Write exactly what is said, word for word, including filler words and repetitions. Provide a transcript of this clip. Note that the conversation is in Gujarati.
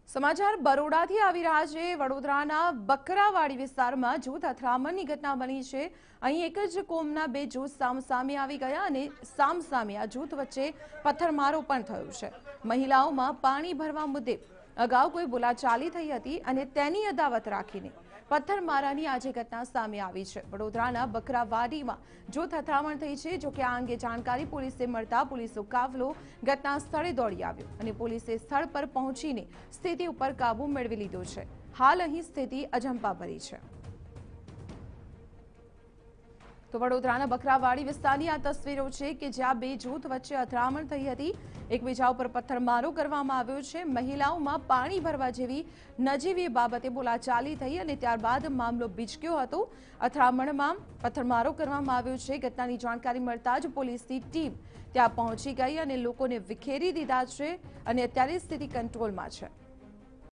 સમાચાર બરોડાથી આવી રહ્યા છે। વડોદરાના બકરાવાડી વિસ્તારમાં જૂથ અથડામણની ઘટના બની છે। અહીં એક જ કોમના બે જૂથ સામસામે આવી ગયા અને સામસામે આ જૂથ વચ્ચે પથ્થરમારો પણ થયો છે। મહિલાઓમાં પાણી ભરવા મુદ્દે અગાઉ કોઈ બોલાચાલી થઈ હતી અને તેની અદાવત રાખીને પથ્થરમારાની આજે ઘટના સામે આવી છે। વડોદરાના બકરાવાડીમાં જૂથ અથડામણ થઈ છે। જો કે આ અંગે જાણકારી પોલીસને મળતા પોલીસનો કાફલો ઘટના સ્થળે દોડી આવ્યો અને પોલીસે સ્થળ પર પહોંચીને સ્થિતિ ઉપર કાબુ મેળવી લીધો છે। હાલ અહીં સ્થિતિ અજંપાભરી છે। તો વડોદરાના બકરાવાડી વિસ્તારની આ તસવીરો છે કે જ્યાં બે જૂથ વચ્ચે અથડામણ થઈ હતી। એકબીજા ઉપર પથ્થરમારો કરવામાં આવ્યો છે। મહિલાઓમાં પાણી ભરવા જેવી નજીવી બાબતે બોલાચાલી થઈ અને ત્યારબાદ મામલો બીચક્યો હતો। અથડામણમાં પથ્થરમારો કરવામાં આવ્યો છે। ઘટનાની જાણકારી મળતા જ પોલીસની ટીમ ત્યાં પહોંચી ગઈ અને લોકોને વિખેરી દીધા છે અને અત્યારે સ્થિતિ કંટ્રોલમાં છે।